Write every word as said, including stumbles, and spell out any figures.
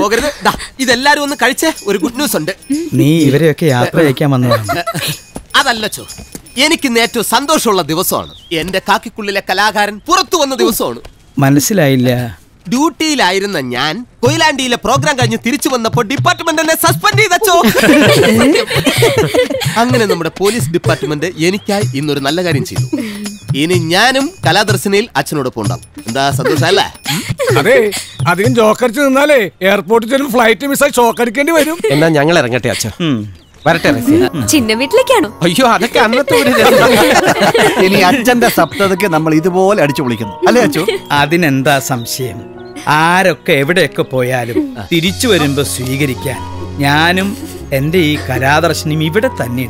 പോകരുത്. ഇതെല്ലാരും ഒന്ന് കഴിച്ചേ, ഒരു ഗുഡ് ന്യൂസ് ഉണ്ട്. നീ ഇവരെയൊക്കെ യാത്ര അയക്കാൻ വന്നതാണ്. അതല്ലച്ചോ, എനിക്ക് ഏറ്റവും സന്തോഷമുള്ള ദിവസമാണ്. എന്റെ കാക്കിക്കുള്ളിലെ കലാകാരൻ പുറത്തു വന്ന ദിവസമാണ്. മനസ്സിലായില്ല. ഡ്യൂട്ടിയിലായിരുന്ന ഞാൻ കൊയിലാണ്ടിയിലെ പ്രോഗ്രാം കഴിഞ്ഞ് തിരിച്ചു വന്നപ്പോൾ ഡിപ്പാർട്ട്മെന്റ് എന്നെ സസ്പെൻഡ് ചെയ്തച്ചോ. അങ്ങനെ നമ്മുടെ പോലീസ് ഡിപ്പാർട്ട്മെന്റ് എനിക്കായി ഇന്നൊരു നല്ല കാര്യം ചെയ്തു. ഇനി ഞാനും കലാദർശനയിൽ അച്ഛനോടൊപ്പം ഉണ്ടാവും. എന്താ സന്തോഷല്ലേ? അതെ, അധികം ജോക്കടിച്ച് നിന്നാലേ എയർപോർട്ടിൽ ചെല്ലും ഫ്ലൈറ്റ് മിസ്സായി ഷോക്കടിക്കേണ്ടി വരും. എന്നാ ഞങ്ങൾ ഇറങ്ങട്ടെ അച്ഛൻ. വരട്ടെ. ചിന്ന വീട്ടിലേക്കാണോ? അയ്യോ, അതൊക്കെ അന്നത്തെ ഒരു ഇനി അച്ഛന്റെ സപ്തതയ്ക്ക് നമ്മൾ ഇതുപോലെ അടിച്ചു വിളിക്കുന്നു അല്ലേ അച്ഛൻ? അതിനെന്താ സംശയം? ആരൊക്കെ എവിടെയൊക്കെ പോയാലും തിരിച്ചു വരുമ്പോ സ്വീകരിക്കാൻ ഞാനും എന്റെ ഈ കലാദർശനും ഇവിടെ തന്നെ.